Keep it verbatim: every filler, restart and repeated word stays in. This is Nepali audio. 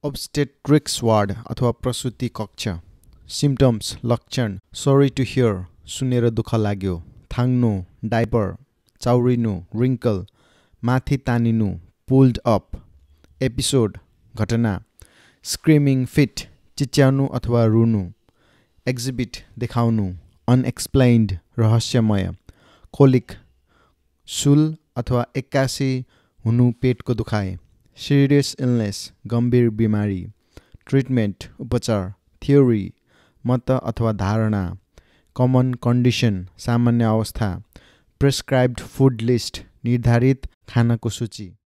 Obstetrics ward अथवा प्रसुति कक्ष सिम्पटम्स लक्षण सॉरी टु हियर सुनेर दुःख लाग्यो थाङ्नु डाइपर चाउरिनु wrinkle माथि तानिनु pulled up एपिसोड घटना screaming fit चिच्याउनु अथवा रुनु exhibit देखाउनु unexplained रहस्यमय colic सुल अथवा एक्कासी हुनु पेटको दुखाइ serious illness गम्भीर बिमारी treatment उपचार theory मत अथवा धारणा common condition सामान्य अवस्था prescribed food list निर्धारित खानाको सूची